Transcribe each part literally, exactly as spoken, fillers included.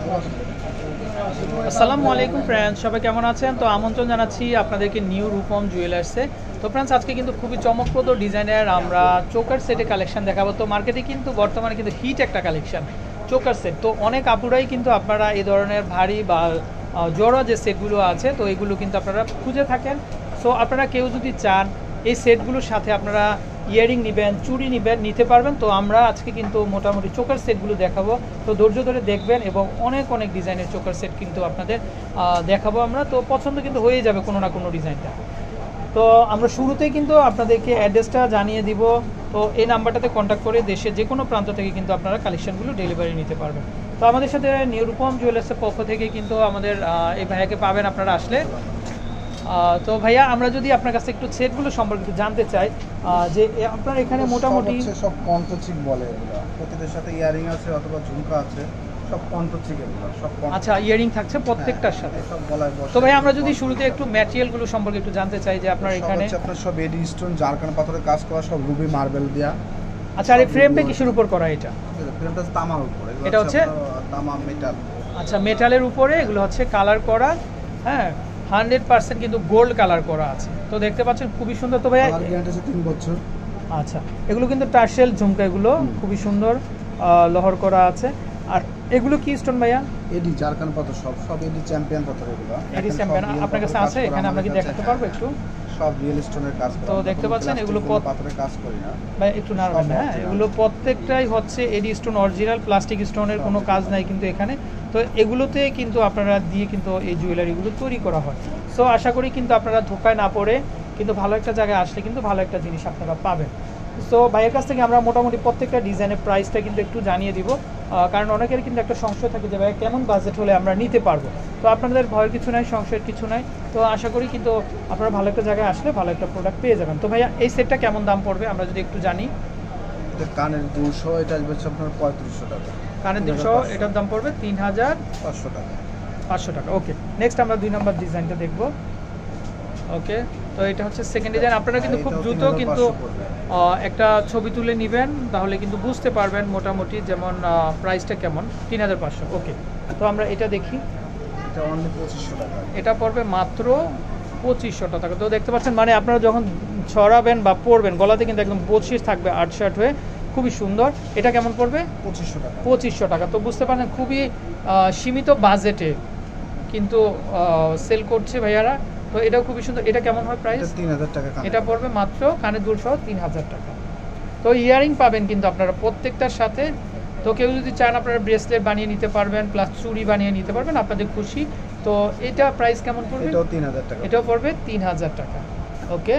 আসসালামু আলাইকুম ফ্রেন্ডস, সবাই কেমন আছেন? তো আমন্ত্রণ জানাচ্ছি আপনাদেরকে নিউ রূপম জুয়েলার্সে। তো ফ্রেন্ডস, আজকে কিন্তু খুবই চমকপ্রদ ডিজাইনের আমরা চোকার সেটের কালেকশন দেখাবো। তো মার্কেটে কিন্তু বর্তমানে কিন্তু হিট একটা কালেকশন চোকার সেট। তো অনেক আপুরাই কিন্তু আপনারা এই ধরনের ভারী বা জড়ো যে সেটগুলো আছে, তো এগুলো কিন্তু আপনারা খুঁজে থাকেন। সো আপনারা কেউ যদি চান এই সেটগুলোর সাথে আপনারা ইয়ারিং নেবেন, চুড়ি নেবেন, নিতে পারবেন। তো আমরা আজকে কিন্তু মোটামুটি চোকার সেটগুলো দেখাবো। তো ধৈর্য ধরে দেখবেন এবং অনেক অনেক ডিজাইনের চোকার সেট কিন্তু আপনাদের দেখাবো আমরা। তো পছন্দ কিন্তু হয়ে যাবে কোনো না কোনো ডিজাইনটা। তো আমরা শুরুতেই কিন্তু আপনাদেরকে অ্যাড্রেসটা জানিয়ে দিব। তো এই নাম্বারটাতে কন্ট্যাক্ট করে দেশের যে কোনো প্রান্ত থেকে কিন্তু আপনারা কালেকশনগুলো ডেলিভারি নিতে পারবেন। তো আমাদের সাথে নিউ রূপম জুয়েলার্সের পক্ষ থেকে কিন্তু আমাদের এই ভাইয়াকে পাবেন আপনারা আসলে। তো ভাইয়া, আমরা যদি আপনার কাছে একটু সেটগুলো সম্পর্কে একটু জানতে চাই, যে আপনার এখানে মোটামুটি সব কণ্ঠচিক বলে, এগুলো প্রত্যেকটার সাথে ইয়ারিং আছে অথবা ঝুমকা আছে, সব কণ্ঠচিক এগুলো সব। আচ্ছা, ইয়ারিং থাকছে প্রত্যেকটার সাথে সব গলায় বসে। তো ভাই, আমরা যদি শুরুতে একটু ম্যাটেরিয়ালগুলো সম্পর্কে একটু জানতে চাই, যে আপনার এখানে আপনার সব এডি স্টোন, জারকান পাথরের কাজ করা, সব রুবি মার্বেল দেয়া। আচ্ছা, আর এই ফ্রেমটা কিসের উপর করা? এটা ফ্রেমটা তামার উপরে, এটা হচ্ছে তামা মেটাল। আচ্ছা, মেটালের উপরে এগুলো হচ্ছে কালার করা, হ্যাঁ, হান্ড্রেড পার্সেন্ট কিন্তু গোল্ড কালার করা আছে। তো দেখতে পাচ্ছেন খুবই সুন্দর। তো ভাই তিন বছর। আচ্ছা, এগুলো কিন্তু টার্সেল ঝুমকা, এগুলো খুবই সুন্দর লহর করা আছে। আর এগুলো কি স্টোন ভাইয়া? এডি জারকান পাথর, সব সব এডি চ্যাম্পিয়ন পাথর এগুলো। এডি চ্যাম্পিয়ন আপনার কাছে আছে? এখানে আমরা কি দেখাতে পারবো একটু? সব রিয়েল স্টোনের কাজ করা। তো দেখতে পাচ্ছেন এগুলো পাথরের কাজ করি না ভাই, একটু নাড়বেন না। হ্যাঁ, এগুলো প্রত্যেকটাই হচ্ছে এডি স্টোন অরিজিনাল, প্লাস্টিক স্টোনের কোনো কাজ নাই কিন্তু এখানে। তো এগুলোতে কিন্তু আপনারা দিয়ে কিন্তু এই জুয়েলারিগুলো তৈরি করা হয়। সো আশা করি কিন্তু আপনারা ধোকায় না পড়ে কিন্তু ভালো একটা জায়গায় আসলে কিন্তু ভালো একটা জিনিস আপনারা পাবেন। সো ভাইয়ের কাছ থেকে আমরা মোটামুটি প্রত্যেকটা ডিজাইনের প্রাইসটা কিন্তু একটু জানিয়ে দিব, কারণ অনেকের কিন্তু একটা সংশয় থাকে যে ভাই কেমন বাজেট হলে আমরা নিতে পারবো। তো আপনাদের ভয়ের কিছু নাই, সংশয়ের কিছু নাই। তো আশা করি কিন্তু আপনারা ভালো একটা জায়গায় আসলে ভালো একটা প্রোডাক্ট পেয়ে যাবেন। তো ভাইয়া, এই সেটটা কেমন দাম পড়বে আমরা যদি একটু জানি? কানের দুশো, এটা আসবে আপনার পঁয়ত্রিশশো টাকা। কানের দুশো, এটার দাম পড়বে তিন হাজার পাঁচশো টাকা। পাঁচশো টাকা ওকে। নেক্সট আমরা দুই নম্বর ডিজাইনটা দেখবো। ওকে, তো এটা হচ্ছে সেকেন্ড ডিজাইন। আপনারা কিন্তু খুব দ্রুত কিন্তু একটা ছবি তুলে নেবেন, তাহলে কিন্তু বুঝতে পারবেন মোটামুটি যেমন প্রাইসটা কেমন। তিন হাজার পাঁচশো ওকে। তো আমরা এটা দেখি, এটা অনলি পঁচিশশো টাকা। এটা পড়বে মাত্র পঁচিশশো টাকা। তো দেখতে পাচ্ছেন, মানে আপনারা যখন ছড়াবেন বা পরবেন, গলাতে কিন্তু একদম বচিশ থাকবে, আর্ট শার্ট হয়ে খুবই সুন্দর। এটা কেমন পড়বে? পঁচিশশো টাকা। পঁচিশশো টাকা। তো বুঝতে পারেন খুবই সীমিত বাজেটে কিন্তু সেল করছে ভাইয়ারা। তো এটাও খুবই সুন্দর। এটা কেমন হয় প্রাইস? তিন হাজার টাকা। এটা পড়বে মাত্র কানের দুল সহ তিন হাজার টাকা। তো ইয়ারিং পাবেন কিন্তু আপনারা প্রত্যেকটার সাথে। তো কেউ যদি চান আপনারা ব্রেসলেট বানিয়ে নিতে পারবেন, প্লাস চুড়ি বানিয়ে নিতে পারবেন, আপনাদের খুশি। তো এটা প্রাইস কেমন পড়বে? এটাও তিন হাজার টাকা। এটাও পড়বে তিন হাজার টাকা ওকে।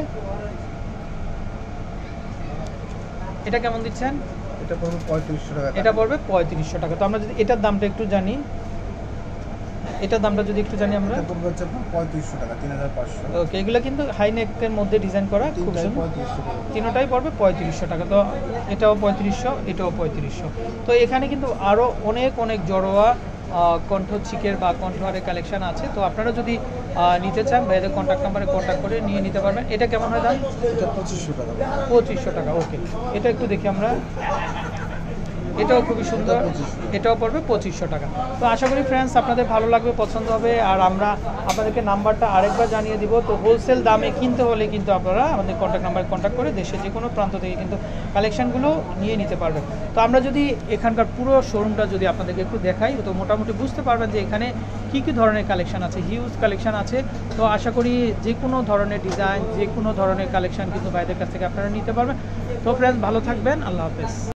এটা কেমন দিচ্ছেন? এটা পড়বে পঁয়ত্রিশশো টাকা। এটা পড়বে পঁয়ত্রিশশো টাকা। তো আমরা যদি এটার দামটা একটু জানি, এটার দামটা যদি একটু জানি আমরা, এটা পড়বে হচ্ছে পঁয়ত্রিশশো টাকা, তিন হাজার পাঁচশো। ওকে, এগুলো কিন্তু হাই নেকের মধ্যে ডিজাইন করা, খুব সুন্দর। তিনটাই পড়বে পঁয়ত্রিশশো টাকা। তো এটাও পঁয়ত্রিশশো, এটাও পঁয়ত্রিশশো। তো এখানে কিন্তু আরও অনেক অনেক জড়োয়া কণ্ঠ চিকের বা কণ্ঠহারের কালেকশন আছে। তো আপনারা যদি নিতে চান ভাইদের কন্ট্যাক্ট নাম্বারে কন্ট্যাক্ট করে নিয়ে নিতে পারবেন। এটা কেমন হয় দাম? এটা পঁচিশশো টাকা। পঁচিশশো টাকা ওকে। এটা একটু দেখি আমরা, এটাও খুবই সুন্দর, এটাও পড়বে পঁচিশশো টাকা। তো আশা করি ফ্রেন্ডস আপনাদের ভালো লাগবে, পছন্দ হবে। আর আমরা আপনাদেরকে নাম্বারটা আরেকবার জানিয়ে দিব। তো হোলসেল দামে কিনতে হলে কিন্তু আপনারা আমাদের কন্ট্যাক্ট নাম্বারে কন্ট্যাক্ট করে দেশের যে কোনো প্রান্ত থেকে কিন্তু কালেকশানগুলো নিয়ে নিতে পারবেন। তো আমরা যদি এখানকার পুরো শোরুমটা যদি আপনাদেরকে একটু দেখাই, তো মোটামুটি বুঝতে পারবেন যে এখানে কী কী ধরনের কালেকশান আছে, হিউজ কালেকশান আছে। তো আশা করি যে কোনো ধরনের ডিজাইন, যে কোনো ধরনের কালেকশান কিন্তু ভাইদের কাছ থেকে আপনারা নিতে পারবেন। তো ফ্রেন্ডস ভালো থাকবেন, আল্লাহ হাফেজ।